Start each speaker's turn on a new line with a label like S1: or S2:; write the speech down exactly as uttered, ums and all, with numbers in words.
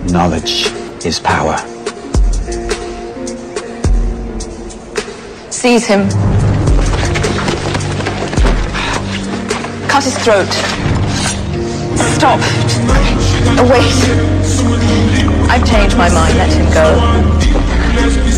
S1: Knowledge is power.
S2: Seize him. Cut his throat. Stop. Wait. I've changed my mind. Let him go.